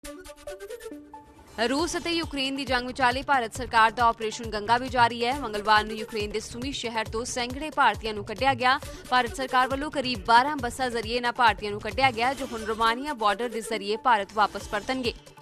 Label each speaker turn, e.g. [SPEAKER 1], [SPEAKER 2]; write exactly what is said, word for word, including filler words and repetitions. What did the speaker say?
[SPEAKER 1] रूस ਅਤੇ ਯੂਕਰੇਨ ਦੀ ਜੰਗ ਵਿਚਾਲੇ ਭਾਰਤ ਸਰਕਾਰ ਦਾ ਆਪਰੇਸ਼ਨ ਗੰਗਾ ਵੀ ਜਾਰੀ ਹੈ। ਮੰਗਲਵਾਰ ਨੂੰ ਯੂਕਰੇਨ ਦੇ ਸੁਮੀ ਸ਼ਹਿਰ ਤੋਂ ਸੈਂਕੜੇ ਭਾਰਤੀਆਂ ਨੂੰ ਕੱਢਿਆ ਗਿਆ। ਭਾਰਤ ਸਰਕਾਰ ਵੱਲੋਂ ਕਰੀਬ ਬਾਰਾਂ ਬੱਸਾਂ ਜ਼ਰੀਏ ਇਨ੍ਹਾਂ ਭਾਰਤੀਆਂ ਨੂੰ ਕੱਢਿਆ ਗਿਆ, ਜੋ ਹੁਣ ਰੋਮਾਨੀਆ ਬਾਰਡਰ ਦੇ ਜ਼ਰੀਏ ਭਾਰਤ ਵਾਪਸ ਪਰਤਣਗੇ।